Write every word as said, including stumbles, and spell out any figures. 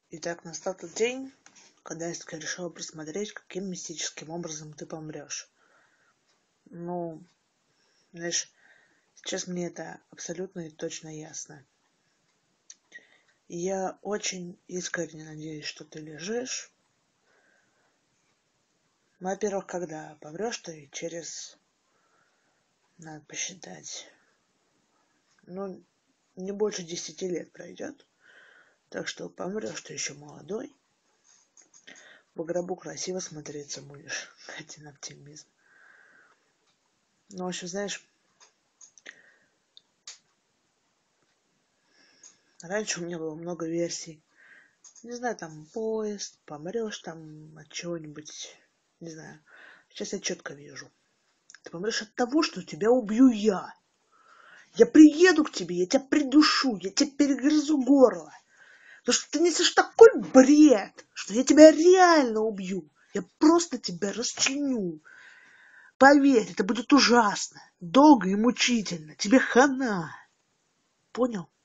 Итак, настал тот день, когда я таки решила просмотреть, каким мистическим образом ты помрешь. Ну, знаешь, сейчас мне это абсолютно и точно ясно. И я очень искренне надеюсь, что ты лежишь. Во-первых, когда помрешь ты через, надо посчитать, ну, не больше десяти лет пройдет. Так что помрешь ты еще молодой. В гробу красиво смотреться будешь. Один оптимизм. Ну, в общем, знаешь, раньше у меня было много версий. Не знаю, там поезд, помрешь там от чего-нибудь, не знаю. Сейчас я четко вижу. Ты помрешь от того, что тебя убью я. Я приеду к тебе, я тебя придушу, я тебе перегрызу горло. Потому что ты несешь такой бред, что я тебя реально убью. Я просто тебя расчленю. Поверь, это будет ужасно, долго и мучительно. Тебе хана. Понял?